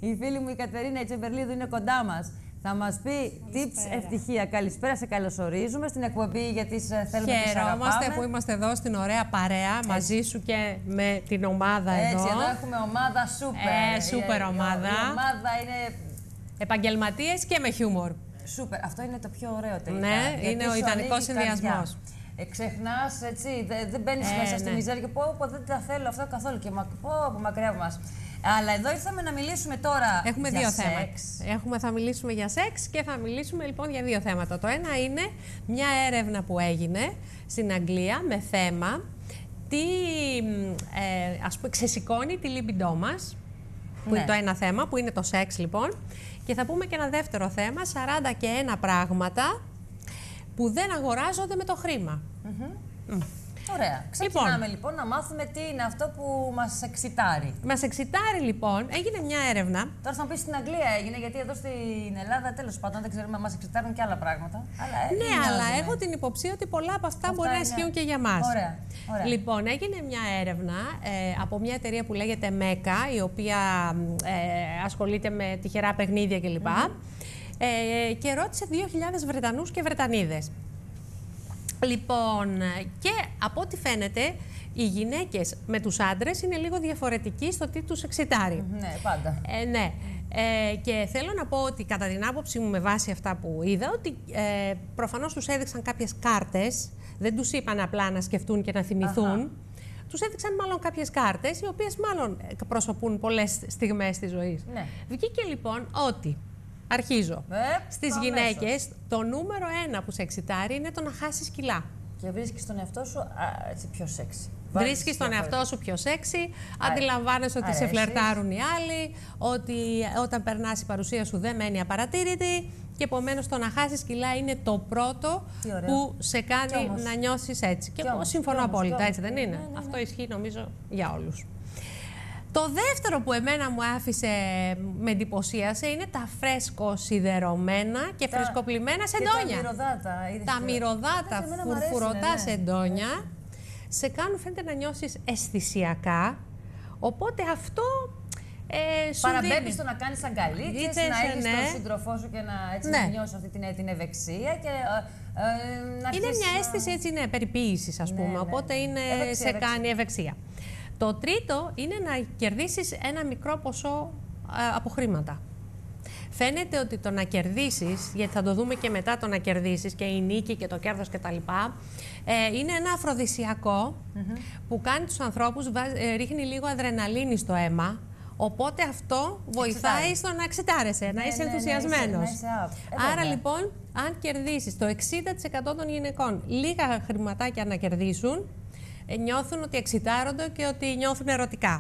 Η φίλη μου η Κατερίνα η Τσεμπερλίδου είναι κοντά μας. Θα μας πει tips ευτυχία. Καλησπέρα, σε καλωσορίζουμε στην εκπομπή γιατί θέλουμε να σε αγαπάμε. Χαιρόμαστε που είμαστε εδώ στην ωραία παρέα μαζί σου και με την ομάδα εδώ. Έτσι, εδώ έχουμε ομάδα σούπερ. Σούπερ ομάδα. Η ομάδα είναι... Επαγγελματίες και με χιούμορ. Σούπερ. Αυτό είναι το πιο ωραίο τελικά. Ναι, είναι ο ιδανικός συνδυασμός. Ξεχνάς, έτσι, δεν μπαίνεις μέσα στη μιζέρια και πω, δεν τα θέλω αυτό καθόλου και πω, μακριά από μας. Αλλά εδώ ήρθαμε να μιλήσουμε τώρα Έχουμε για δύο σεξ. θέματα. Θα μιλήσουμε για σεξ και θα μιλήσουμε λοιπόν για δύο θέματα. Το ένα είναι μια έρευνα που έγινε στην Αγγλία με θέμα τι ας πούμε ξεσηκώνει τη λίμπιντό μας, που είναι το ένα θέμα, που είναι το σεξ λοιπόν. Και θα πούμε και ένα δεύτερο θέμα, 41 πράγματα που δεν αγοράζονται με το χρήμα. Ωραία. Ξεκινάμε λοιπόν να μάθουμε τι είναι αυτό που μας εξητάρει. Μας εξητάρει λοιπόν, έγινε μια έρευνα. Τώρα θα μου πεις στην Αγγλία έγινε, γιατί εδώ στην Ελλάδα τέλος πάντων δεν ξέρουμε, μας εξητάρουν και άλλα πράγματα. Αλλά ναι, αλλά έχω την υποψία ότι πολλά από αυτά μπορεί να ισχύουν και για μας. Ωραία. Ωραία. Λοιπόν, έγινε μια έρευνα από μια εταιρεία που λέγεται Μέκα, η οποία ασχολείται με τυχερά παιχνίδια κλπ. Και ρώτησε 2.000 Βρετανούς και Βρετανίδες. Λοιπόν, και από ό,τι φαίνεται, οι γυναίκες με τους άντρες είναι λίγο διαφορετικοί στο τι τους εξητάρει. Ναι, πάντα. Ναι. Και θέλω να πω ότι κατά την άποψή μου με βάση αυτά που είδα, ότι προφανώς τους έδειξαν κάποιες κάρτες, δεν τους είπαν απλά να σκεφτούν και να θυμηθούν. Τους έδειξαν μάλλον κάποιες κάρτες, οι οποίες μάλλον εκπροσωπούν πολλές στιγμές της ζωής. Ναι. Βγήκε λοιπόν ότι... Αρχίζω. Στις γυναίκες, το νούμερο 1 που σε εξητάρει είναι το να χάσεις κιλά. Και βρίσκεις τον εαυτό σου έτσι πιο σεξι. Βρίσκεις τον εαυτό σου πιο σεξι, αντιλαμβάνεσαι ότι σε φλερτάρουν οι άλλοι, ότι όταν περνάς η παρουσία σου δεν μένει απαρατήρητη και επομένως το να χάσεις κιλά είναι το πρώτο που σε κάνει να νιώσεις έτσι. Και εγώ συμφωνώ απόλυτα, έτσι δεν είναι? Αυτό ισχύει νομίζω για όλους. Το δεύτερο που εμένα μου άφησε, με εντυπωσίασε, είναι τα φρέσκο σιδερωμένα και φρεσκοπλημμένα σεντόνια. Τα μυρωδάτα, φουρφουρωτά σεντόνια σε κάνουν, φαίνεται, να νιώσεις αισθησιακά. Οπότε αυτό σου παραμπέμπει στο να κάνεις αγκαλίτσες, να έχεις τον σύντροφό σου και να νιώσεις αυτή την ευεξία και είναι μια αίσθηση έτσι, περιποίησης, ας πούμε, οπότε σε κάνει ευεξία. Το τρίτο είναι να κερδίσεις ένα μικρό ποσό από χρήματα. Φαίνεται ότι το να κερδίσεις, γιατί θα το δούμε και μετά το να κερδίσεις και η νίκη και το κέρδος κτλ. Είναι ένα αφροδισιακό που κάνει τους ανθρώπους, ρίχνει λίγο αδρεναλίνη στο αίμα. Οπότε αυτό βοηθάει στο να εξητάρεσαι, να είσαι ενθουσιασμένος. Άρα λοιπόν, αν κερδίσεις το 60% των γυναικών λίγα χρηματάκια να κερδίσουν, νιώθουν ότι εξητάρονται και ότι νιώθουν ερωτικά.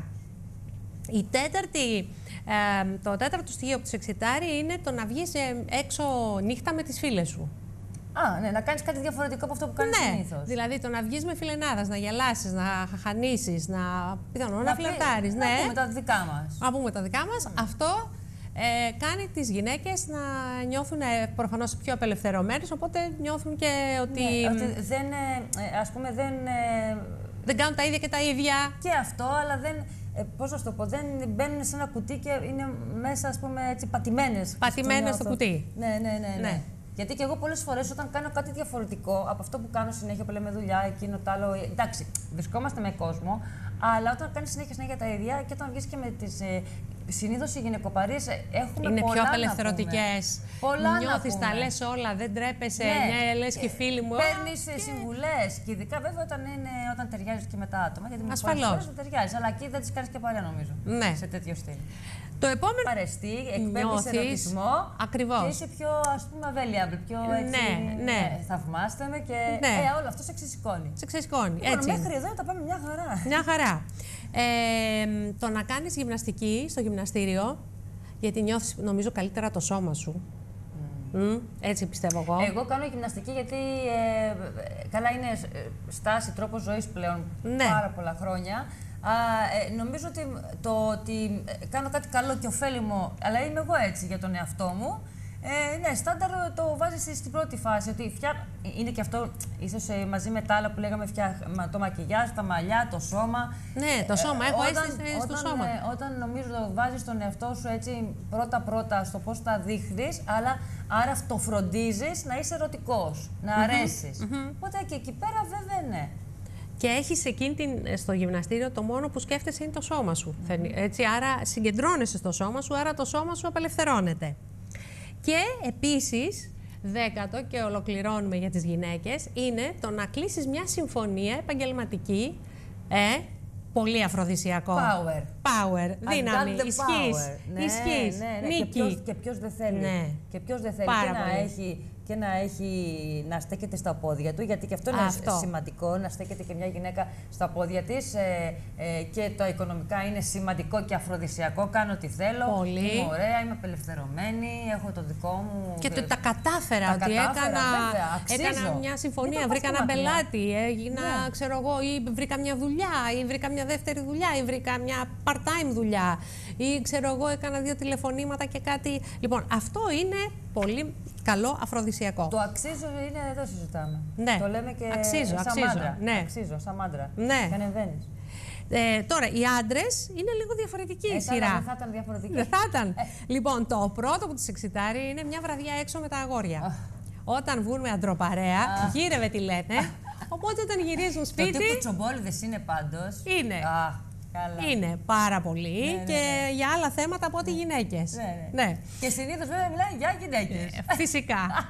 Το τέταρτο στοιχείο που τους εξητάρει είναι το να βγεις έξω νύχτα με τις φίλες σου. Ναι, να κάνεις κάτι διαφορετικό από αυτό που κάνεις συνήθως. Δηλαδή το να βγεις με φιλενάδας, να γελάσεις, να χαχανίσεις, να φλερτάρεις. Να πούμε τα δικά μας. Να πούμε τα δικά μας. Αυτό κάνει τις γυναίκες να νιώθουν προφανώς πιο απελευθερωμένες, οπότε νιώθουν και ότι... ότι δεν, ας πούμε, δεν κάνουν τα ίδια και τα ίδια. Και αυτό, αλλά δεν... πώς να το πω, δεν μπαίνουν σε ένα κουτί και είναι μέσα, ας πούμε, έτσι, πατημένες. Πατημένες στο κουτί. Ναι. Γιατί και εγώ πολλές φορές όταν κάνω κάτι διαφορετικό από αυτό που κάνω συνέχεια, που λέμε δουλειά, εκείνο, το άλλο. Εντάξει, βρισκόμαστε με κόσμο, αλλά όταν κάνεις συνέχεια τα ίδια και όταν βγεις και με τις. Συνήθως οι γυναικοπαρίες έχουμε είναι πολλά πιο απελευθερωτικές. Νιώθεις, τα λες όλα, δεν τρέπεσαι. Ναι, λες και φίλοι μου. Παίρνεις συμβουλές. Και ειδικά βέβαια όταν ταιριάζεις και με τα άτομα. Γιατί ασφαλώς δεν ταιριάζεις. Αλλά εκεί δεν τις κάνεις και παρέα, νομίζω. Ναι. Σε τέτοιο στυλ. Το επόμενο. Αρεστή, εκπέμπεις ερωτισμό. Ακριβώς. Και είσαι πιο, ας πούμε, available. Πιο έτσι. Ναι. Θαυμάστε με και. Όλο αυτό σε ξεσηκώνει. Σε ξεσηκώνει. Έτσι. Μέχρι εδώ τα πάμε μια χαρά. Μια χαρά. Το να κάνεις γυμναστική στο γυμναστήριο, γιατί νιώθεις νομίζω καλύτερα το σώμα σου. Έτσι πιστεύω εγώ. Εγώ κάνω γυμναστική γιατί καλά είναι στάση, τρόπος ζωής πλέον πάρα πολλά χρόνια. Νομίζω ότι το ότι κάνω κάτι καλό και ωφέλιμο, αλλά είμαι εγώ έτσι για τον εαυτό μου, Ναι, στάνταρ το βάζεις στην πρώτη φάση. Ότι είναι και αυτό, ίσως μαζί με τα άλλα που λέγαμε, το μακιγιάζ, τα μαλλιά, το σώμα. Ναι, το σώμα. Έχω αίσθηση στο σώμα. Όταν νομίζω βάζεις τον εαυτό σου έτσι πρώτα-πρώτα στο πώς τα δείχνεις, αλλά άρα αυτοφροντίζεις να είσαι ερωτικός, να αρέσεις. Οπότε και εκεί πέρα βέβαια ναι. Και έχεις στο γυμναστήριο το μόνο που σκέφτεσαι είναι το σώμα σου. Έτσι, άρα συγκεντρώνεσαι στο σώμα σου, άρα το σώμα σου απελευθερώνεται. Και επίσης, 10ο και ολοκληρώνουμε για τις γυναίκες, είναι το να κλείσεις μια συμφωνία επαγγελματική, πολύ αφροδισιακό. Power, δύναμη, ισχύς, νίκη. Και ποιος δεν θέλει. Ναι. Και ποιος δεν θέλει να στέκεται στα πόδια του, γιατί και αυτό είναι σημαντικό, να στέκεται και μια γυναίκα στα πόδια της και το οικονομικά είναι σημαντικό και αφροδισιακό, κάνω ό,τι θέλω, πολύ. Είμαι ωραία, είμαι απελευθερωμένη, έχω το δικό μου... Και τα κατάφερα, ότι έκανα μια συμφωνία, βρήκα ένα πελάτη, ξέρω εγώ, ή βρήκα μια δουλειά, ή βρήκα μια δεύτερη δουλειά, ή βρήκα μια part-time δουλειά, ή ξέρω εγώ, έκανα 2 τηλεφωνήματα και κάτι... Λοιπόν, αυτό είναι πολύ καλό αφροδισιακό. Το αξίζω είναι, εδώ συζητάμε. Ναι. Το λέμε και αξίζω. Ναι. Αξίζω, σαν μάντρα. Ναι. Και ανεβαίνεις. Τώρα, οι άντρες είναι λίγο διαφορετική η σειρά. Δεν θα ήταν διαφορετική. Δεν θα ήταν. Λοιπόν, το πρώτο που τους εξητάρει είναι μια βραδιά έξω με τα αγόρια. Όταν βγουν με αντροπαρέα, γύρευε τι λένε. Οπότε όταν γυρίζουν σπίτι... Το τύπου τσομπόλιδες είναι πάντως. Είναι. Καλά. Είναι πάρα πολύ και για άλλα θέματα από ό,τι γυναίκες. Ναι. Και συνήθως βέβαια μιλάει για γυναίκες. Φυσικά.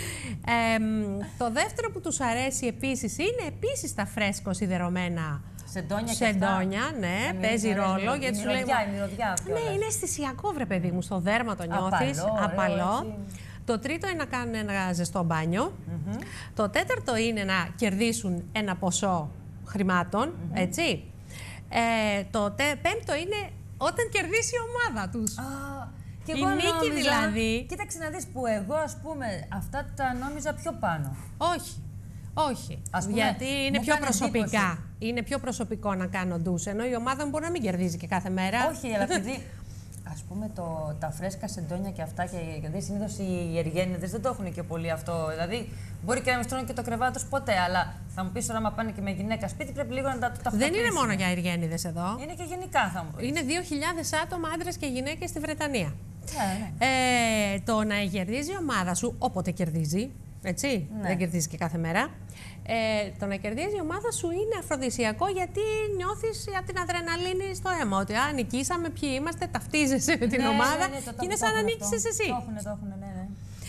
Το δεύτερο που τους αρέσει επίσης είναι τα φρέσκο σιδερωμένα σεντόνια. Ναι, παίζει ρόλο. Γιατί σου λέει. Η μυρωδιά. Ναι, είναι αισθησιακό, βρε παιδί μου. Στο δέρμα το νιώθεις. Απαλό. Το τρίτο είναι να κάνουν ένα ζεστό μπάνιο. Το τέταρτο είναι να κερδίσουν ένα ποσό χρημάτων. Έτσι. Το πέμπτο είναι όταν κερδίσει η ομάδα τους. Και η νίκη δηλαδή. Κοίταξε να δεις που εγώ ας πούμε αυτά τα νόμιζα πιο πάνω. Όχι. Γιατί είναι πιο προσωπικά. Είναι πιο προσωπικό να κάνω ντους, ενώ η ομάδα μου μπορεί να μην κερδίζει και κάθε μέρα. Όχι, αλλά επειδή ας πούμε τα φρέσκα σεντόνια και αυτά και συνήθως οι εργένιδες δεν το έχουν και πολύ αυτό. Δηλαδή μπορεί και να μην στρώνουν και το κρεβάτι τους ποτέ, αλλά θα μου πεις τώρα, άμα πάνε και με γυναίκα σπίτι, πρέπει λίγο να τα Δεν είναι μόνο για εργένιδες εδώ. Είναι και γενικά, θα μου πεις. Είναι 2.000 άτομα άντρες και γυναίκες στη Βρετανία. Ναι. Το να κερδίζει η ομάδα σου, όποτε κερδίζει, έτσι, δεν κερδίζει και κάθε μέρα. Το να κερδίζει η ομάδα σου είναι αφροδισιακό, γιατί νιώθεις από την αδρεναλίνη στο αίμα. Ότι νικήσαμε, ποιοι είμαστε, ταυτίζεσαι με την ομάδα και είναι σαν να νίκησες εσύ. Το έχουν, ναι.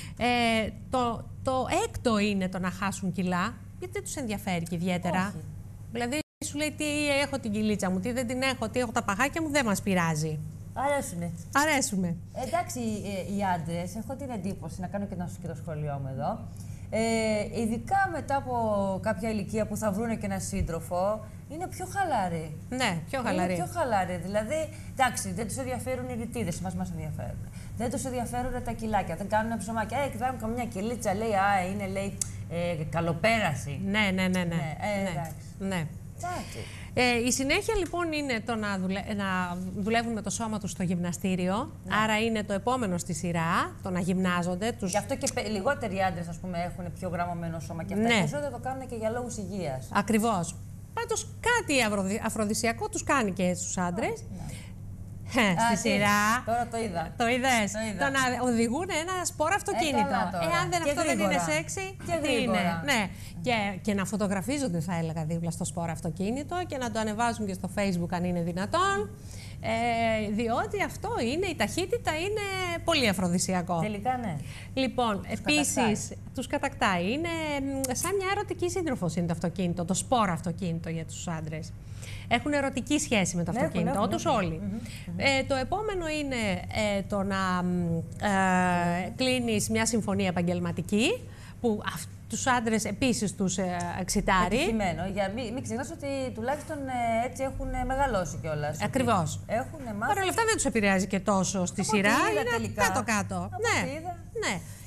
Το έκτο είναι το να χάσουν κιλά, γιατί δεν τους ενδιαφέρει και ιδιαίτερα. Όχι. Δηλαδή σου λέει τι έχω την κιλίτσα μου, τι δεν την έχω, τι έχω τα παχάκια μου, δεν μας πειράζει. Αρέσουμε. Εντάξει, οι άντρες, έχω την εντύπωση, να κάνω και το σχολείο μου εδώ, ειδικά μετά από κάποια ηλικία που θα βρουν και ένα σύντροφο, είναι πιο χαλαροί. Ναι, πιο χαλαροί. Είναι πιο χαλαροί. Δηλαδή, εντάξει, δεν τους ενδιαφέρουν οι ρητίδες, μας ενδιαφέρουν. Δεν τους ενδιαφέρουν τα κιλάκια. Δεν κάνουν ψωμάκια. Κοιτάξτε καμιά κιλίτσα, λέει, είναι, λέει, καλοπέραση. Ναι. Ναι. Η συνέχεια λοιπόν είναι το να δουλεύουν με το σώμα τους στο γυμναστήριο. Ναι. Άρα είναι το επόμενο στη σειρά, το να γυμνάζονται. Γι' αυτό και λιγότεροι άντρες, ας πούμε, έχουν πιο γραμμωμένο σώμα και αυτά. Περισσότερο το κάνουν και για λόγους υγείας. Ακριβώς. Πάντως κάτι αφροδισιακό τους κάνει και στους άντρες. Στη σειρά. Τώρα το είδα. Το είδες. Το να οδηγούν ένα σπόρο αυτοκίνητο. Αν αυτό δεν είναι σεξι, τι είναι. Ναι. Και να φωτογραφίζονται, θα έλεγα, δίπλα στο σπόρο αυτοκίνητο και να το ανεβάζουν και στο Facebook αν είναι δυνατόν. Διότι αυτό είναι, η ταχύτητα είναι πολύ αφροδισιακό. Τελικά, ναι. Λοιπόν, επίσης τους κατακτάει. Είναι σαν μια ερωτική σύντροφος είναι το αυτοκίνητο, το σπόρο αυτοκίνητο για τους άντρες. Έχουν ερωτική σχέση με το αυτοκίνητό τους όλοι. Το επόμενο είναι το να κλείνεις μια συμφωνία επαγγελματική, που τους άντρες επίσης τους εξητάρει. Επιτυχημένο. Μην ξεχνάς ότι τουλάχιστον έτσι έχουν μεγαλώσει κιόλας. Ακριβώς. Παρ' όλα αυτά δεν τους επηρεάζει και τόσο στη σειρά. Είναι κάτω-κάτω. Ναι.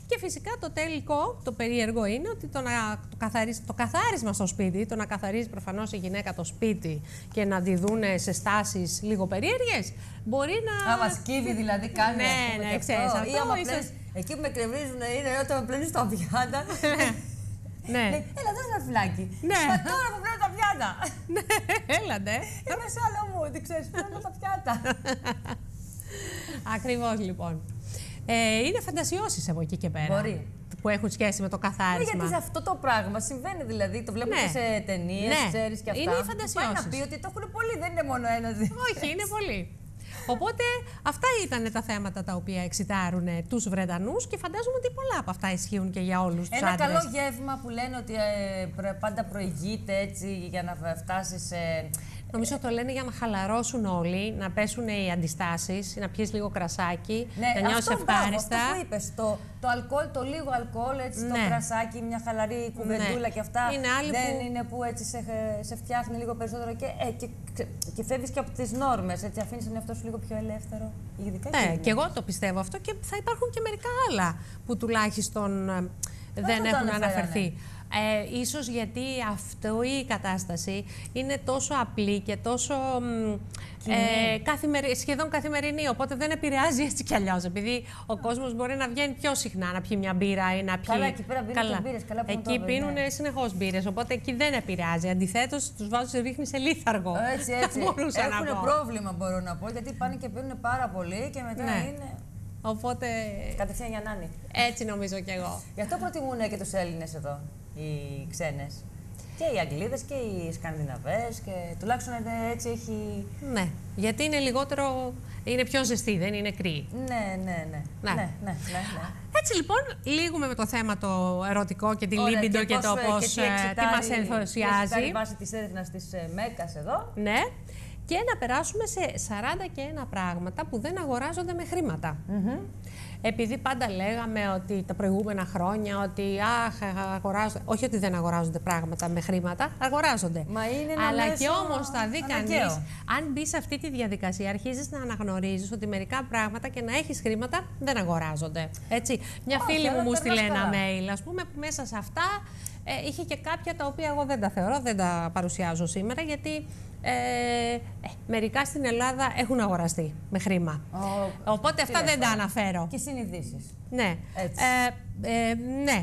Και φυσικά το τελικό, το περίεργο είναι ότι το καθάρισμα στο σπίτι, το να καθαρίζει προφανώς η γυναίκα το σπίτι και να τη δούνε σε στάσεις λίγο περίεργες, μπορεί να... Άμα σκύβει δηλαδή κάνει ναι, ξέρεις αυτό. Ή άμα εκεί που με κρεμίζουν είναι όταν με πλένεις τα πιάτα. Ναι. Έλα, δώσε ένα φυλάκι. Ναι. Μα τώρα που πλένω τα πιάτα. Ναι, έλατε. Είμαι σε άλλο μου, ότι ξέρεις, πλένω τα πιάτα. Ακριβώς λοιπόν. Είναι φαντασιώσεις από εκεί και πέρα. Μπορεί. Που έχουν σχέση με το καθάρισμα. Γιατί σε αυτό το πράγμα συμβαίνει δηλαδή. Το βλέπουμε και σε ταινίες, ξέρεις και αυτά. Είναι οι φαντασιώσεις. Πάει να πει ότι το έχουν πολλοί, δεν είναι μόνο ένας. Όχι, είναι πολλοί. Οπότε αυτά ήταν τα θέματα τα οποία εξητάρουν τους Βρετανούς και φαντάζομαι ότι πολλά από αυτά ισχύουν και για όλους τους άντρες. Ένα καλό γεύμα που λένε ότι πάντα προηγείται έτσι για να φτάσει σε... Νομίζω το λένε για να χαλαρώσουν όλοι, να πέσουν οι αντιστάσεις, να πιεις λίγο κρασάκι, να νιώσεις ευχάριστα. Αυτό που είπες, το αλκοόλ, το λίγο αλκοόλ, έτσι, το κρασάκι, μια χαλαρή κουβεντούλα και αυτά, δεν είναι που έτσι σε φτιάχνει λίγο περισσότερο και φεύγεις και από τις νόρμες, έτσι αφήνεις τον εαυτό σου λίγο πιο ελεύθερο. Και εγώ το πιστεύω αυτό και θα υπάρχουν και μερικά άλλα που τουλάχιστον δεν έχουν αναφερθεί. Ίσως γιατί αυτό η κατάσταση είναι τόσο απλή και τόσο σχεδόν καθημερινή, οπότε δεν επηρεάζει έτσι κι αλλιώς. Επειδή ο κόσμος μπορεί να βγαίνει πιο συχνά να πιει μια μπύρα ή να πιει... Καλά, εκεί πέρα πίνουν μπύρες. Εκεί πίνουν συνεχώς μπύρες, οπότε εκεί δεν επηρεάζει. Αντιθέτως, τους βάζουν ρίχνει σε λίθαργο. Έτσι. Έχουν πρόβλημα, μπορώ να πω, γιατί πάνε και πίνουν πάρα πολύ και μετά είναι... Οπότε... Κατευθείαν για νάνι. Έτσι νομίζω κι εγώ. Γι' αυτό προτιμούν και τους Έλληνες εδώ, οι ξένες. Και οι Αγγλίδες και οι Σκανδιναβές και τουλάχιστον έτσι έχει... Ναι, γιατί είναι λιγότερο... Είναι πιο ζεστή, δεν είναι κρύη. Ναι. Έτσι λοιπόν, λύγουμε με το θέμα το ερωτικό και τη λίμπιντο και το πώς τι μας ενθουσιάζει. Και βάσει της έρευνας της Μέκας εδώ. Ναι. Και να περάσουμε σε 41 πράγματα που δεν αγοράζονται με χρήματα. Επειδή πάντα λέγαμε ότι τα προηγούμενα χρόνια ότι αγοράζονται. Όχι ότι δεν αγοράζονται πράγματα με χρήματα, αγοράζονται. Μα είναι ένα αλλά μέσο και όμως θα δει κανείς, αν μπει σε αυτή τη διαδικασία, αρχίζεις να αναγνωρίζεις ότι μερικά πράγματα και να έχεις χρήματα δεν αγοράζονται. Έτσι. Μια φίλη μου στείλε ένα mail, ας πούμε, που μέσα σε αυτά είχε και κάποια τα οποία εγώ δεν τα θεωρώ, δεν τα παρουσιάζω σήμερα, γιατί μερικά στην Ελλάδα έχουν αγοραστεί με χρήμα. Οπότε αυτά δεν τα αναφέρω. Και συνειδήσεις. Ναι. Ναι.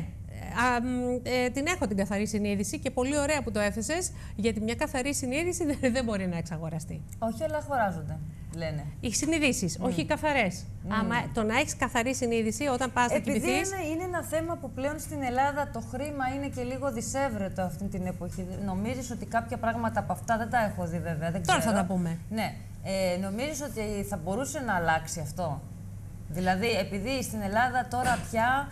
Την έχω την καθαρή συνείδηση και πολύ ωραία που το έθεσες, γιατί μια καθαρή συνείδηση δεν μπορεί να εξαγοραστεί. Όχι, αλλά αγοράζονται, λένε. Οι συνειδήσεις, όχι οι καθαρές. Το να έχεις καθαρή συνείδηση όταν πας να κοιμηθείς... Επειδή είναι ένα θέμα που πλέον στην Ελλάδα το χρήμα είναι και λίγο δυσέβρετο αυτή την εποχή. Νομίζεις ότι κάποια πράγματα από αυτά δεν τα έχω δει βέβαια, δεν ξέρω. Τώρα θα τα πούμε. Ναι. Νομίζεις ότι θα μπορούσε να αλλάξει αυτό? Δηλαδή, επειδή στην Ελλάδα τώρα πια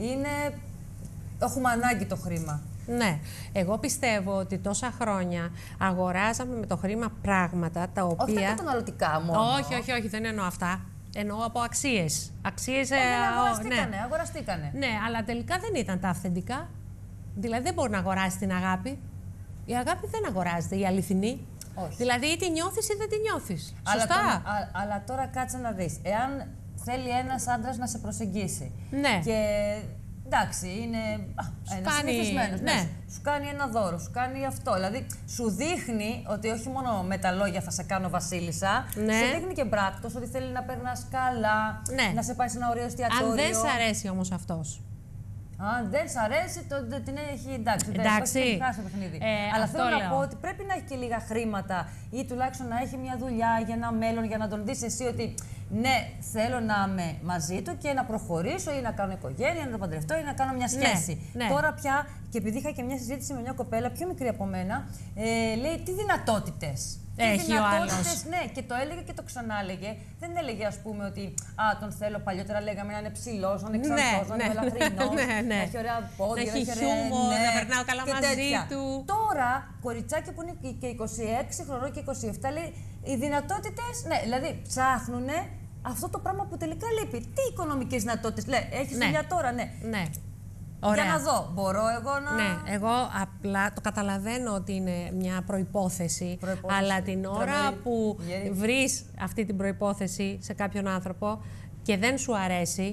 έχουμε ανάγκη το χρήμα. Ναι. Εγώ πιστεύω ότι τόσα χρόνια αγοράζαμε με το χρήμα πράγματα τα οποία... Όχι καταναλωτικά μόνο. Όχι, δεν εννοώ αυτά. Εννοώ από αξίες. Αγοραστήκανε. Ναι, αλλά τελικά δεν ήταν τα αυθεντικά. Δηλαδή δεν μπορεί να αγοράσει την αγάπη. Η αγάπη δεν αγοράζεται, η αληθινή. Όχι. Δηλαδή ή τη νιώθεις ή δεν τη νιώθεις. Σωστά. Αλλά τώρα κάτσε να δεις. Εάν θέλει ένας άντρας να σε προσεγγίσει. Ναι. Και εντάξει, είναι ένας συνηθισμένος. Ναι. Σου κάνει ένα δώρο, σου κάνει αυτό. Δηλαδή, σου δείχνει ότι όχι μόνο με τα λόγια θα σε κάνω βασίλισσα, ναι. Σου δείχνει και πράκτος ότι θέλει να περνάς καλά, ναι. Να σε πάει σε ένα ωραίο εστιατόριο. Αν δεν σ' αρέσει όμως αυτός. Αν δεν σ' αρέσει, τότε την έχει εντάξει. Δεν έχει χάσει το παιχνίδι. Αλλά θέλω να πω ότι πρέπει να έχει και λίγα χρήματα ή τουλάχιστον να έχει μια δουλειά για ένα μέλλον, για να τον δεις εσύ ότι ναι, θέλω να είμαι μαζί του και να προχωρήσω ή να κάνω οικογένεια, να τον παντρευτώ ή να κάνω μια σχέση. Ναι. Τώρα πια, και επειδή είχα και μια συζήτηση με μια κοπέλα πιο μικρή από μένα, λέει τι δυνατότητες. Έχει ο άλλος. Ναι, και το έλεγε και το ξανάλεγε. Δεν έλεγε, ας πούμε, ότι τον θέλω. Παλιότερα λέγαμε να είναι ψηλός, να είναι ξανθός, να είναι ελαφρυνός, να έχει ωραία πόδια, να έχει χιούμορ, να περνάω καλά μαζί του. Τώρα, κοριτσάκι που είναι και 26 χρονών και 27, λέει οι δυνατότητες, ναι, δηλαδή ψάχνουν αυτό το πράγμα που τελικά λείπει. Τι οικονομικές δυνατότητες, λέει, έχεις δουλειά τώρα, ναι. Ωραία. Για να δω, μπορώ εγώ να... Ναι, εγώ απλά το καταλαβαίνω ότι είναι μια προϋπόθεση, αλλά την ώρα που βρεις αυτή την προϋπόθεση σε κάποιον άνθρωπο και δεν σου αρέσει,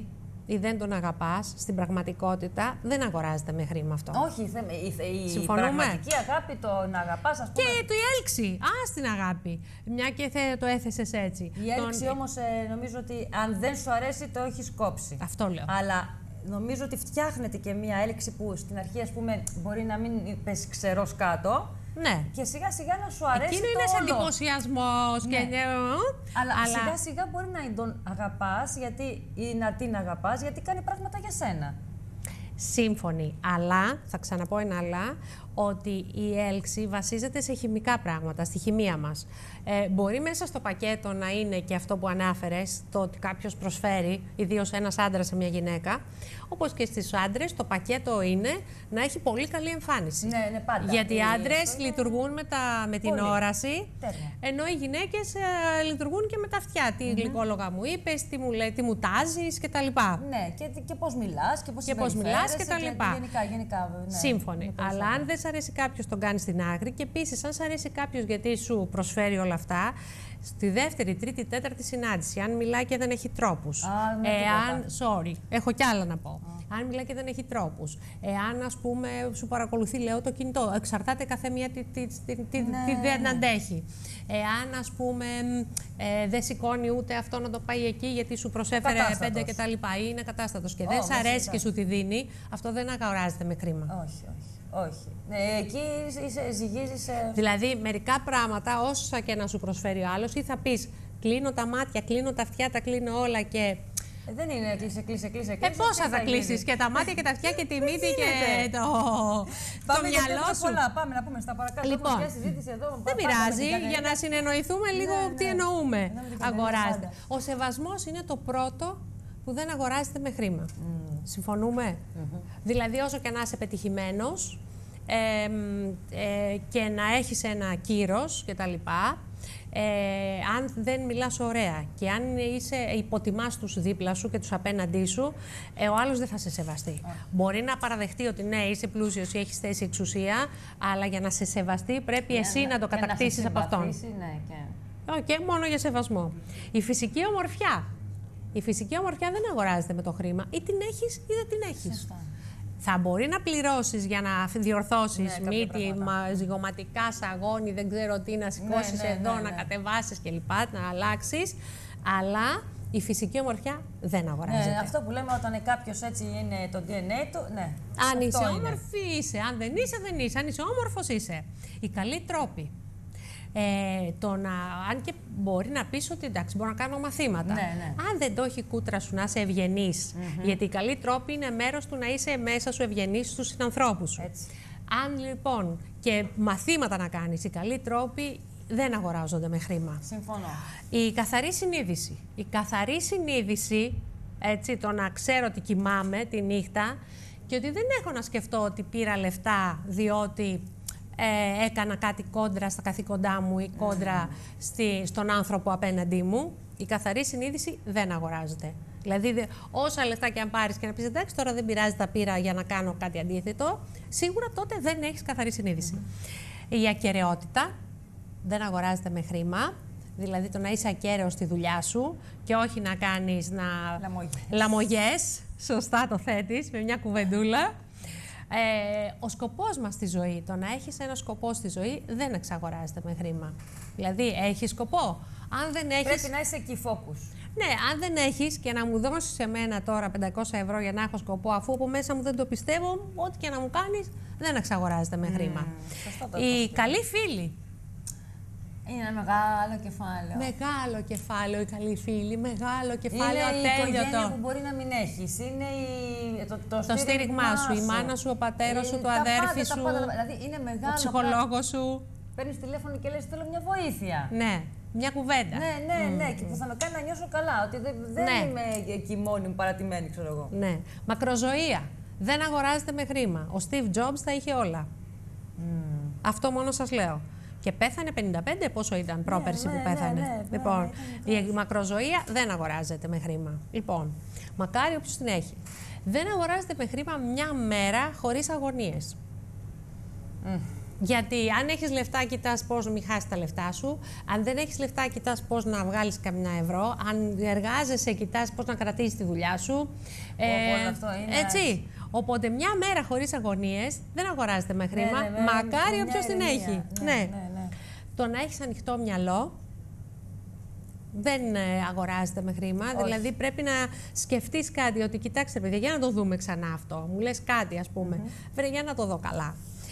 ή δεν τον αγαπάς, στην πραγματικότητα δεν αγοράζεται με χρήμα αυτό. Όχι, η πραγματική αγάπη, το να αγαπάς, ας πούμε. Και η έλξη, την αγάπη. Μια και το έθεσες έτσι. Η έλξη όμως νομίζω ότι αν δεν σου αρέσει το έχεις κόψει. Αυτό λέω. Αλλά νομίζω ότι φτιάχνεται και μια έλξη που στην αρχή, ας πούμε, μπορεί να μην πέσει ξερός κάτω. Ναι. Και σιγά σιγά να σου αρέσει. Εκείνο είναι σε εντυπωσιασμός. Ναι. Και... Αλλά σιγά σιγά μπορεί να τον αγαπάς ή να την αγαπάς γιατί κάνει πράγματα για σένα. Σύμφωνοι. Αλλά, θα ξαναπώ ένα αλλά, ότι η έλξη βασίζεται σε χημικά πράγματα, στη χημεία μας. Μπορεί μέσα στο πακέτο να είναι και αυτό που ανάφερες, το ότι κάποιος προσφέρει, ιδίως ένας άντρας σε μια γυναίκα, όπως και στις άντρες, το πακέτο είναι να έχει πολύ καλή εμφάνιση. Ναι, πάντα. Γιατί οι άντρες λειτουργούν με την όραση, ενώ οι γυναίκες λειτουργούν και με τα αυτιά. Τι γλυκόλογα μου είπες, τι μου λέει, τι μου τάζεις κτλ. Ναι, και πώς μιλάς και πώς μιλάς κτλ. Γενικά, ναι. Σύμφωνοι. Αλλά αν δεν σ' αρέσει κάποιος, τον κάνει στην άκρη. Και επίσης, αν σ' αρέσει κάποιος γιατί σου προσφέρει όλα αυτά, στη δεύτερη, τρίτη, τέταρτη συνάντηση, αν μιλάει και δεν έχει τρόπους. Sorry, έχω κι άλλα να πω. Αν μιλάει και δεν έχει τρόπους. Εάν, ας πούμε, σου παρακολουθεί, λέω, το κινητό. Εξαρτάται κάθε μία τι δεν αντέχει. Εάν, ας πούμε, δεν σηκώνει ούτε αυτό να το πάει εκεί γιατί σου προσέφερε 5 κτλ. Ή είναι κατάστατος και δεν σ' αρέσει και σου τη δίνει, αυτό δεν αγοράζεται με χρήμα. Όχι. Εκεί ζυγίζεις. Δηλαδή, μερικά πράγματα, όσα και να σου προσφέρει ο άλλος, ή θα πεις κλείνω τα μάτια, κλείνω τα αυτιά, τα κλείνω όλα και. Δεν είναι κλείσε. Πόσα θα κλείσεις, και τα μάτια και τα αυτιά και τη μύτη και το μυαλό σου. Πάμε να πούμε στα παρακάτω. Λοιπόν, δεν πειράζει, για να συνεννοηθούμε λίγο τι εννοούμε. Αγοράζεται. Ο σεβασμός είναι το πρώτο που δεν αγοράζεται με χρήμα. Συμφωνούμε. Δηλαδή, όσο και να είσαι πετυχημένος και να έχεις ένα κύρος κτλ. Αν δεν μιλάς ωραία και αν υποτιμάς τους δίπλα σου και τους απέναντί σου, ο άλλος δεν θα σε σεβαστεί. Μπορεί να παραδεχτεί ότι ναι, είσαι πλούσιος ή έχεις θέση εξουσία, αλλά για να σε σεβαστεί πρέπει εσύ να το κατακτήσεις από αυτόν. Και μόνο για σεβασμό. Η φυσική ομορφιά. Η φυσική ομορφιά δεν αγοράζεται με το χρήμα. Ή την έχεις ή δεν την έχεις. Σωστά. Θα μπορεί να πληρώσεις για να διορθώσεις μύτη, ζυγωματικά, σαγόνι, δεν ξέρω τι, να σηκώσεις να κατεβάσεις κλπ, να αλλάξεις. Αλλά η φυσική ομορφιά δεν αγοράζεται. Αυτό που λέμε όταν κάποιος έτσι είναι το DNA του, ναι. Αν είσαι όμορφη είσαι, αν δεν είσαι, δεν είσαι. Αν είσαι όμορφος είσαι. Οι καλοί τρόποι. Αν και μπορεί να πεις ότι εντάξει, μπορώ να κάνω μαθήματα. Αν δεν το έχει κούτρα σου να είσαι ευγενής, γιατί οι καλοί τρόποι είναι μέρος του να είσαι μέσα σου ευγενής στους συνανθρώπους σου. Αν λοιπόν και μαθήματα να κάνεις, οι καλοί τρόποι δεν αγοράζονται με χρήμα. Συμφωνώ. Η καθαρή συνείδηση. Η καθαρή συνείδηση, έτσι, το να ξέρω ότι κοιμάμαι τη νύχτα και ότι δεν έχω να σκεφτώ ότι πήρα λεφτά διότι έκανα κάτι κόντρα στα καθήκοντά μου ή κόντρα στον άνθρωπο απέναντί μου. Η καθαρή συνείδηση δεν αγοράζεται. Δηλαδή, όσα λεφτά και αν πάρεις και να πεις εντάξει, τώρα δεν πειράζει, τα πήρα για να κάνω κάτι αντίθετο, σίγουρα τότε δεν έχεις καθαρή συνείδηση. Η ακεραιότητα δεν αγοράζεται με χρήμα. Δηλαδή, το να είσαι ακέραιος στη δουλειά σου και όχι να κάνεις λαμογιές. Σωστά το θέτεις, με μια κουβεντούλα. Ο σκοπός μας στη ζωή, το να έχεις ένα σκοπό στη ζωή δεν εξαγοράζεται με χρήμα. Δηλαδή, έχεις σκοπό. Αν δεν έχεις... Πρέπει να είσαι εκεί focus. Ναι, αν δεν έχεις και να μου δώσεις σε μένα τώρα 500 ευρώ για να έχω σκοπό, αφού από μέσα μου δεν το πιστεύω, ό,τι και να μου κάνεις δεν εξαγοράζεται με χρήμα. Οι καλοί φίλοι. Είναι ένα μεγάλο κεφάλαιο. Μεγάλο κεφάλαιο, οι καλοί φίλοι. Μεγάλο κεφάλαιο, ατέλειωτο. Είναι η οικογένεια που μπορεί να μην έχεις. Είναι το στήριγμά σου, η μάνα σου, ο πατέρας σου, το αδέρφι σου, δηλαδή είναι μεγάλο, ο ψυχολόγος σου. Παίρνεις τηλέφωνο και λες θέλω μια βοήθεια. Ναι, μια κουβέντα. Ναι, και που θα με κάνει να νιώσω καλά. Ότι δεν είμαι εκεί μόνη μου παρατημένη, ξέρω εγώ. Ναι. Μακροζωία. Δεν αγοράζεται με χρήμα. Ο Steve Jobs τα είχε όλα. Αυτό μόνο σας λέω. Και πέθανε 55, πόσο ήταν πρόπερση που πέθανε. Λοιπόν, η μακροζωία δεν αγοράζεται με χρήμα. Λοιπόν, μακάρι όποιος την έχει. Δεν αγοράζεται με χρήμα μια μέρα χωρίς αγωνίες. Γιατί αν έχεις λεφτά, κοιτάς πώς να μην χάσεις τα λεφτά σου. Αν δεν έχεις λεφτά, κοιτάς πώς να βγάλεις καμιά ευρώ. Αν εργάζεσαι, κοιτάς πώς να κρατήσεις τη δουλειά σου. Αυτό είναι. Έτσι. Οπότε μια μέρα χωρίς αγωνίες δεν αγοράζεται με χρήμα. Μακάρι όποιος την έχει. Ναι. Το να έχεις ανοιχτό μυαλό δεν αγοράζεται με χρήμα. Όχι. Δηλαδή πρέπει να σκεφτείς κάτι, ότι κοιτάξτε παιδιά, για να το δούμε ξανά αυτό. Μου λες κάτι, ας πούμε. Βρε, για να το δω καλά.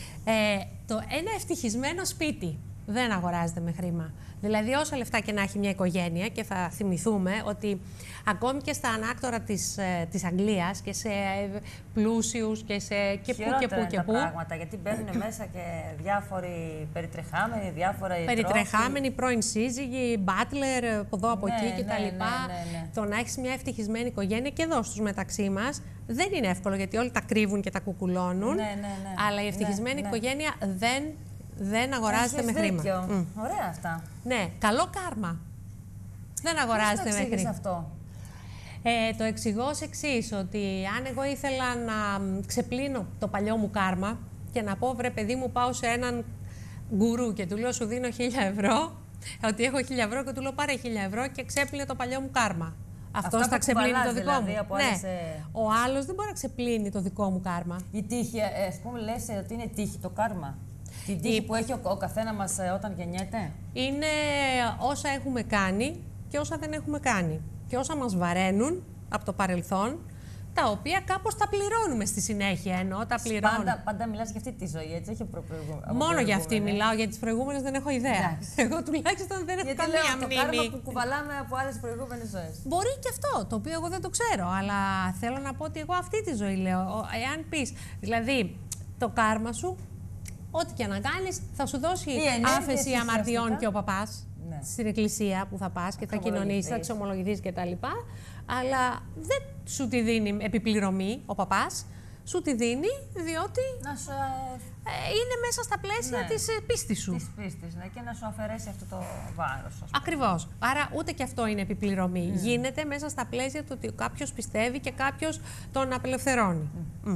Ένα ευτυχισμένο σπίτι δεν αγοράζεται με χρήμα. Δηλαδή, όσα λεφτά και να έχει μια οικογένεια, και θα θυμηθούμε ότι ακόμη και στα ανάκτορα της Αγγλίας και σε πλούσιους και σε και πού και πού και πού. Πράγματα, γιατί μπαίνουν μέσα και διάφοροι περιτρεχάμενοι, διάφορα περιτρεχάμενοι, πρώην σύζυγοι, μπάτλερ, από εδώ από εκεί κτλ. Το να έχεις μια ευτυχισμένη οικογένεια και εδώ στους μεταξύ μας δεν είναι εύκολο, γιατί όλοι τα κρύβουν και τα κουκουλώνουν. Αλλά η ευτυχισμένη οικογένεια δεν αγοράζεται με χρήμα. Ωραία αυτά. Ναι, καλό κάρμα. Δεν αγοράζεται με χρήμα. Αυτό. Το εξηγώ ως εξής, ότι αν εγώ ήθελα να ξεπλύνω το παλιό μου κάρμα και να πω, βρε παιδί μου, πάω σε έναν γκουρού και του λέω, σου δίνω 1.000 ευρώ, ότι έχω 1.000 ευρώ και του λέω, πάρε 1.000 ευρώ και ξέπλυνε το παλιό μου κάρμα. Αυτός θα ξεπλύνει το δικό μου. Ναι. Ο άλλος δεν μπορεί να ξεπλύνει το δικό μου κάρμα. Η τύχη, ας πούμε, λες ότι είναι τύχη το κάρμα. Την τύχη που έχει ο καθένα μας όταν γεννιέται. Είναι όσα έχουμε κάνει και όσα δεν έχουμε κάνει. Και όσα μας βαραίνουν από το παρελθόν, τα οποία κάπως τα πληρώνουμε στη συνέχεια. Ενώ τα πληρώνουμε. Πάντα μιλάς για αυτή τη ζωή, έτσι, όχι μόνο για αυτή μιλάω, για τις προηγούμενες δεν έχω ιδέα. Εγώ τουλάχιστον δεν έχω καμία μνήμη. Το κάρμα που κουβαλάμε από άλλες προηγούμενες ζωές. Μπορεί και αυτό, το οποίο εγώ δεν το ξέρω, αλλά θέλω να πω ότι εγώ αυτή τη ζωή λέω. Εάν πεις, δηλαδή, το κάρμα σου, ό,τι και να κάνεις, θα σου δώσει άφεση αμαρτιών και ο παπάς στην εκκλησία που θα πας και θα κοινωνήσεις, θα εξομολογηθείς κτλ. Αλλά δεν σου τη δίνει επιπληρωμή ο παπάς, σου τη δίνει διότι είναι μέσα στα πλαίσια της πίστης σου. Της πίστης, και να σου αφαιρέσει αυτό το βάρος. Ακριβώς. Άρα ούτε και αυτό είναι επιπληρωμή. Γίνεται μέσα στα πλαίσια του ότι κάποιος πιστεύει και κάποιος τον απελευθερώνει.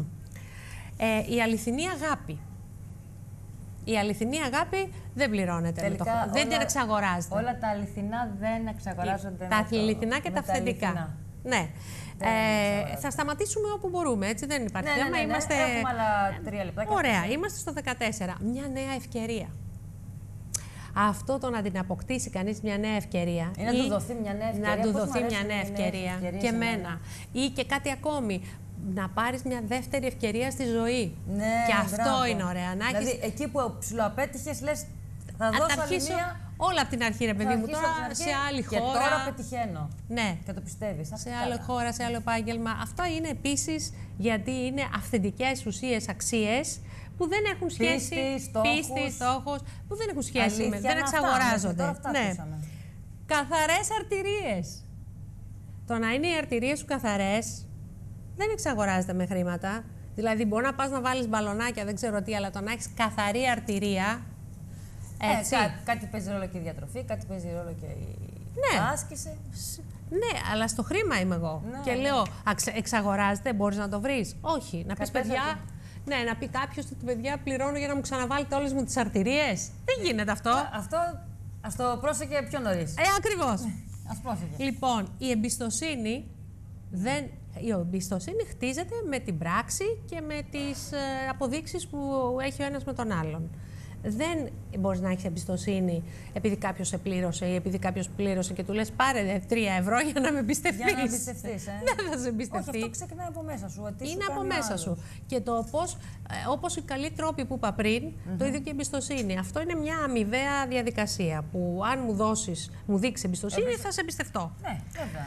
Η αληθινή αγάπη. Η αληθινή αγάπη δεν πληρώνεται. Τελικά, δεν την εξαγοράζεται. Όλα τα αληθινά δεν εξαγοράζονται. Τα αληθινά και τα αυθεντικά. Ναι. Θα σταματήσουμε όπου μπορούμε, έτσι, δεν υπάρχει θέμα. Έχουμε άλλα 3 λεπτά. Ωραία, είμαστε στο 14. Μια νέα ευκαιρία. Αυτό το να την αποκτήσει κανείς μια νέα ευκαιρία. Ή να του δοθεί μια νέα ευκαιρία. Να του δοθεί μια νέα ευκαιρία. Και εμένα. Ή και κάτι ακόμη. Να πάρεις μια δεύτερη ευκαιρία στη ζωή. Ναι, και αυτό είναι ωραία. Δηλαδή, εκεί που ψιλοαπέτυχες, λες, θα δώσω άλλη μία. Όλα από την αρχή, ρε παιδί μου. Τώρα σε άλλη χώρα. Και τώρα πετυχαίνω. Ναι. Και το πιστεύεις. Σε άλλη χώρα, σε άλλο επάγγελμα. Αυτά είναι επίσης γιατί είναι αυθεντικές ουσίες, αξίες που δεν έχουν σχέση. Πίστη, στόχος. Που δεν έχουν σχέση με. Δεν εξαγοράζονται. Ναι. Καθαρές αρτηρίες. Το να είναι οι αρτηρίες σου καθαρές δεν εξαγοράζεται με χρήματα. Δηλαδή, μπορεί να πας να βάλεις μπαλονάκια, δεν ξέρω τι, αλλά το να έχεις καθαρή αρτηρία. Έτσι. Κάτι παίζει ρόλο και η διατροφή, κάτι παίζει ρόλο και η άσκηση. Ναι, αλλά στο χρήμα είμαι εγώ. Και λέω, εξαγοράζεται, μπορείς να το βρεις. Όχι. Να πεις, παιδιά. Ναι, να πει κάποιος ότι παιδιά πληρώνω για να μου ξαναβάλετε όλες μου τις αρτηρίες. Δεν γίνεται αυτό. Ας το πρόσεχε πιο νωρίς. Ακριβώς. Ας πρόσεχε. Λοιπόν, η εμπιστοσύνη Η εμπιστοσύνη χτίζεται με την πράξη και με τις αποδείξεις που έχει ο ένας με τον άλλον. Δεν μπορείς να έχεις εμπιστοσύνη επειδή κάποιος σε πλήρωσε ή επειδή κάποιος πλήρωσε και του λες πάρε 3 ευρώ για να με εμπιστευτείς. Για να εμπιστευτείς, Δεν θα σε εμπιστευτεί. Όχι, αυτό ξεκινάει από μέσα σου. Είναι από μέσα σου. Και το πώς, όπως οι καλοί τρόποι που είπα πριν, το ίδιο και η εμπιστοσύνη. Αυτό είναι μια αμοιβαία διαδικασία που αν μου δείξει εμπιστοσύνη θα σε εμπιστευτώ. Ναι, βέβαια.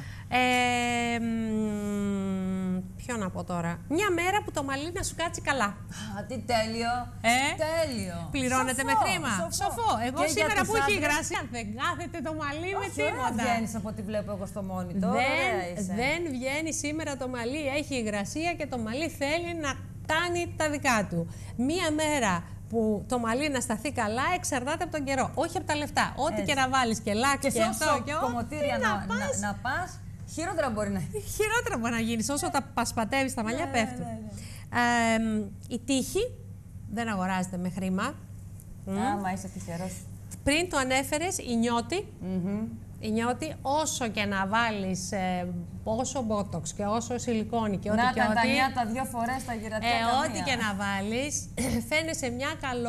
Ποιο να πω τώρα. Μια μέρα που το μαλλί να σου κάτσει καλά. Α, τι τέλειο. Τέλειο. Πληρώνεται με χρήμα. Σοφό. Εγώ και σήμερα που έχει υγρασία δεν κάθεται το μαλλί με τίποτα. Δεν βγαίνεις από ό,τι βλέπω εγώ στο μόνιτορ. Δεν βγαίνει σήμερα το μαλλί. Έχει υγρασία και το μαλλί θέλει να κάνει τα δικά του. Μια μέρα που το μαλλί να σταθεί καλά εξαρτάται από τον καιρό. Όχι από τα λεφτά. Ό,τι και να βάλεις και λάκι και αυτό και κομμωτήρια να πας. Χειρότερα μπορεί να γίνει. Χειρότερα μπορεί να γίνει. Όσο τα πασπατεύεις τα μαλλιά πέφτουν. Η τύχη δεν αγοράζεται με χρήμα. Άμα είσαι τυχερός. Πριν το ανέφερες, η νιώτη. Η νιώτη, όσο και να βάλεις όσο μπότοξ και όσο σιλικόνη και ό,τι και ό,τι. Να τα νιάτα 2 φορές τα γυρατιά ό,τι και να βάλεις, φαίνεσαι μια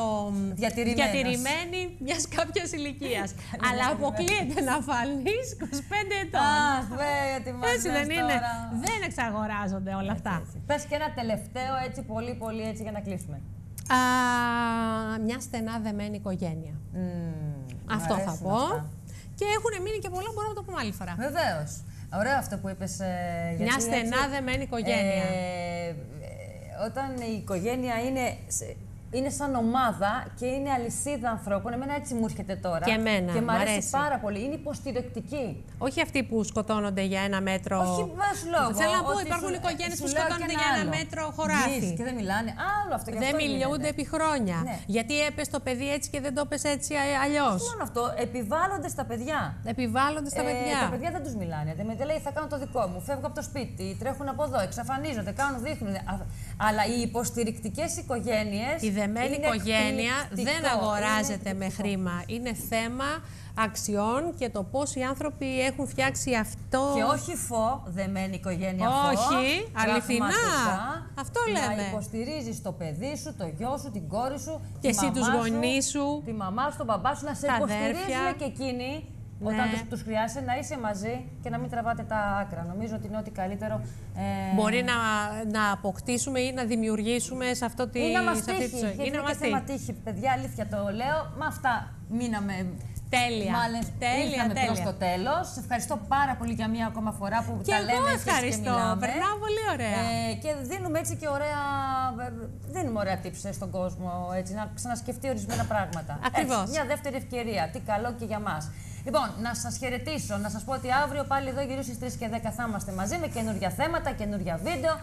διατηρημένη μιας κάποιας ηλικίας. Αλλά αποκλείεται να φανείς 25 ετών. Έτσι δεν είναι? Δεν εξαγοράζονται όλα αυτά. Πες και ένα τελευταίο έτσι πολύ έτσι για να κλείσουμε. Μια στενά δεμένη οικογένεια. Αυτό θα πω. Αυτά. Και έχουν μείνει και πολλά, μπορούμε να το πούμε άλλη φορά. Βεβαίως. Ωραίο αυτό που είπες. Μια στενά δεμένη οικογένεια. Όταν η οικογένεια είναι σαν ομάδα και είναι αλυσίδα ανθρώπων. Εμένα έτσι μου έρχεται τώρα. Και εμένα. Και μου αρέσει πάρα πολύ. Είναι υποστηρικτική. Όχι αυτοί που σκοτώνονται για 1 μέτρο. Όχι, βάζει λόγο. Θέλω να πω, υπάρχουν οικογένειες που σκοτώνονται για 1 μέτρο χωράφι. Και δεν μιλάνε. Άλλο αυτό. Δεν μιλούνται επί χρόνια. Ναι. Γιατί έπες το παιδί έτσι και δεν το έπες έτσι αλλιώς. Όχι μόνο αυτό. Επιβάλλονται στα παιδιά. Επιβάλλονται στα παιδιά. Τα παιδιά δεν τους μιλάνε. Δεν λέει, θα κάνω το δικό μου. Φεύγω από το σπίτι. Τρέχουν από εδώ. Εξαφανίζονται. Δείχνουν. Αλλά οι υποστηρικτικές οικογένειες. Η δεμένη οικογένεια δεν αγοράζεται με χρήμα. Είναι θέμα αξιών και το πώς οι άνθρωποι έχουν φτιάξει αυτό. Και όχι δεμένη οικογένεια. Όχι, αληθινά. Αυτό λέμε. Να υποστηρίζεις το παιδί σου, το γιο σου, την κόρη σου. Και εσύ τους γονείς σου. Τη μαμά σου, τον μπαμπά σου. Να σε υποστηρίζουν και εκείνοι. Όταν τους χρειάζεται να είσαι μαζί και να μην τραβάτε τα άκρα. Νομίζω ότι είναι ό,τι καλύτερο. Μπορεί να αποκτήσουμε ή να δημιουργήσουμε σε αυτό τη ζωή. Είναι να μας τύχει. Είναι και θέμα τύχη. Παιδιά, αλήθεια το λέω. Με αυτά μείναμε. Τέλεια. Τέλεια. Στο τέλος. Σε ευχαριστώ πάρα πολύ για μία ακόμα φορά που και τα λέμε. Εγώ ευχαριστώ. Περνάω πολύ ωραία. Και δίνουμε έτσι και ωραία tips στον κόσμο. Έτσι, να ξανασκεφτεί ορισμένα πράγματα. Ακριβώς. Μια δεύτερη ευκαιρία. Τι καλό και για μας. Λοιπόν, να σας χαιρετήσω, να σας πω ότι αύριο πάλι εδώ γύρω στις 3 και 10 θα είμαστε μαζί με καινούργια θέματα, καινούργια βίντεο.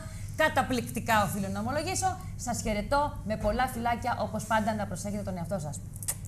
Καταπληκτικά οφείλω να ομολογήσω. Σας χαιρετώ με πολλά φιλάκια, όπως πάντα να προσέχετε τον εαυτό σας.